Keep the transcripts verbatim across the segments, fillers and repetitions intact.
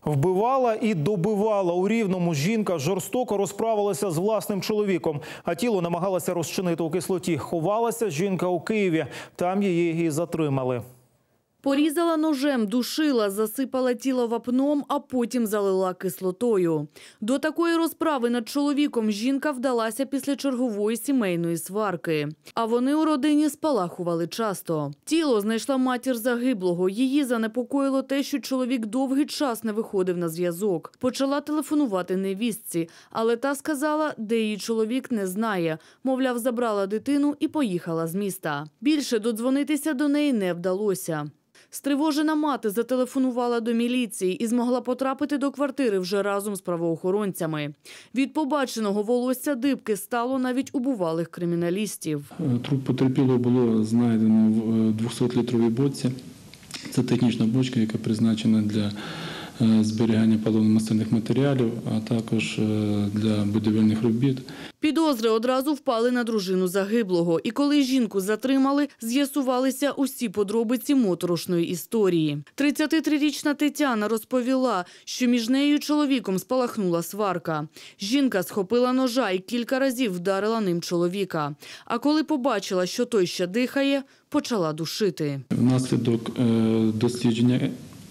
Вбивала і добивала. У Рівному жінка жорстоко розправилася з власним чоловіком, а тіло намагалася розчинити у кислоті. Ховалася жінка у Києві. Там її і затримали. Порізала ножем, душила, засипала тіло вапном, а потім залила кислотою. До такої розправи над чоловіком жінка вдалася після чергової сімейної сварки. А вони у родині спалахували часто. Тіло знайшла матір загиблого. Її занепокоїло те, що чоловік довгий час не виходив на зв'язок. Почала телефонувати невістці, але та сказала, де її чоловік, не знає. Мовляв, забрала дитину і поїхала з міста. Більше додзвонитися до неї не вдалося. Стривожена мати зателефонувала до міліції і змогла потрапити до квартири вже разом з правоохоронцями. Від побаченого волосся дибки стало навіть у бувалих криміналістів. Труп потерпілого було знайдено в двохсотлітровій бочці. Це технічна бочка, яка призначена для зберігання паливно-мастильних матеріалів, а також для будівельних робіт. Підозри одразу впали на дружину загиблого. І коли жінку затримали, з'ясувалися усі подробиці моторошної історії. тридцятитрирічна Тетяна розповіла, що між нею і чоловіком спалахнула сварка. Жінка схопила ножа і кілька разів вдарила ним чоловіка. А коли побачила, що той ще дихає, почала душити. Внаслідок дослідження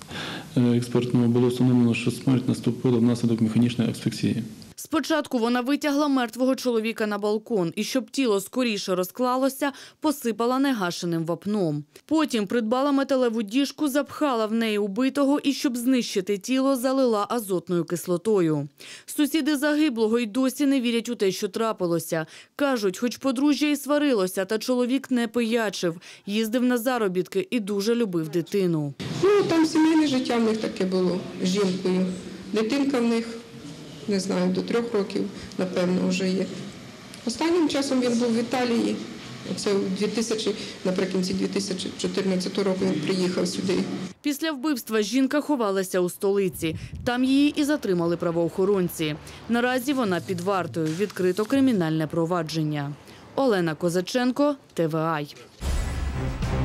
експертного було встановлено, що смерть наступила внаслідок механічної асфіксії. Спочатку вона витягла мертвого чоловіка на балкон і, щоб тіло скоріше розклалося, посипала негашеним вапном. Потім придбала металеву діжку, запхала в неї убитого і, щоб знищити тіло, залила азотною кислотою. Сусіди загиблого й досі не вірять у те, що трапилося. Кажуть, хоч подружжя і сварилося, та чоловік не пиячив, їздив на заробітки і дуже любив дитину. Ну, там сімейне життя в них таке було з жінкою. Дитинка в них, не знаю, до трьох років, напевно, вже є. Останнім часом він був в Італії. Оце у дві тисячі, наприкінці дві тисячі чотирнадцятого року він приїхав сюди. Після вбивства жінка ховалася у столиці. Там її і затримали правоохоронці. Наразі вона під вартою. Відкрито кримінальне провадження. Олена Козаченко, Т В А.